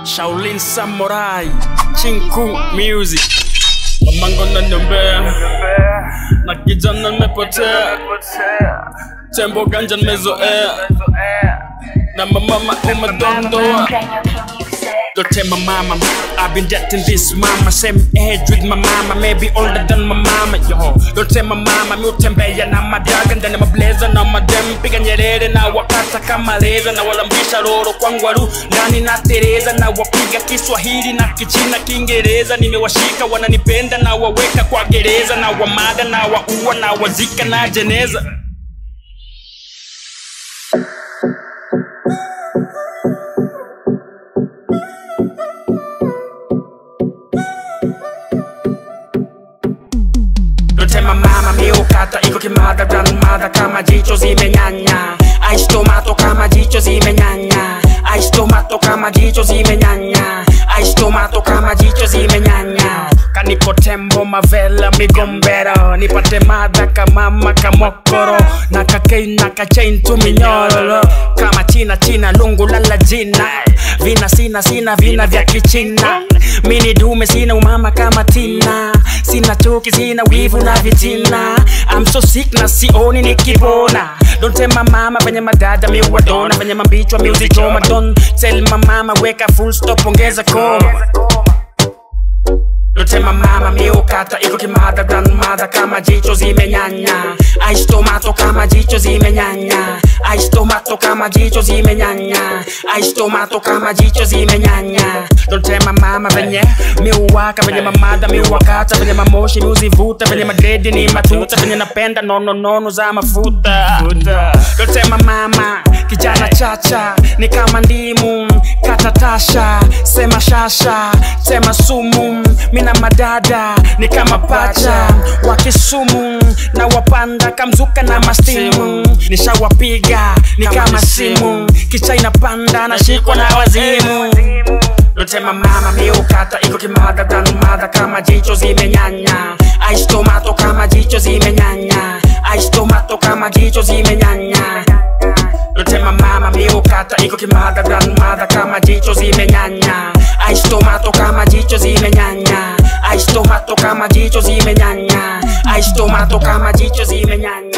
Shaolin Samurai, Chinku Music. Mamangu naniombea na kijana nimepotea, tembo ganja nimezoea na mamama umedondoa. Don't tell my mama I've been dating this mama, same age with my mama, maybe older than my mama, yo. Don't tell my mama mi utembea na madaga ndani mablazer na madem, piga nyerere na wakata kama reza, na walambisha roro kwa ngwaru ndani na Tereza, na wapiga Kiswahili na Kichina Kiingereza. Nimewashika wananipenda na waweka kwa gereza, na wamada na waua na wazika na jeneza. Tema mama miukata iko kimada grandmother kama jicho zimenyanya, ice tomato kama jicho zimenyanya, ice tomato kama jicho zimenyanya, ice tomato kama jicho zimenyanya. Kaniko tembo mavela migombero, nipate mada kama mama kamokoro, nakakei nakachain tuminyolo kama china lungu lala jina, vina sina vina vya kichina, mini dume sina umama kama Tina, sina chuki sina wivu na vitina. I'm so sick na sioni nikipona. Don't tell my mama venye madada mi wadona, venye mambichwa mi uzichoma. Don't tell my mama weka full stop ongeza koma. Don't tell my mama mi ukata iko kimada grandmother kama jicho zimenyanya, ice tomato kama jicho zimenyanya, ice tomato kama jicho zimenyanya, ice tomato kama jicho zimenyanya. Don't tell my mama venye mi uwaka, venye mamada mi uwakata, venye mamoshi mi uzivuta, venye madredi ni matuta, venye napenda nono za mafuta. Don't tell my mama kijana chacha ni kama ndimu katatasha, sema shasha sema sumu, mina madada ni kama pacha wa Kisumu, na wapanda kamzuka na mastimu, nishawapiga ni kama simu, kicha inapanda na shikwa na wazimu. Don't tell my mama mi ukata iko kimada grandmother kama jicho zimenyanya, ice tomato kama jicho zimenyanya, ice tomato kama jicho zimenyanya. Don't tell my mama mi ukata iko kimada grandmother kama jicho zimenyanya, ice tomato kama jicho zimenyanya, ice tomato kama jicho zimenyanya, ice tomato kama jicho zimenyanya.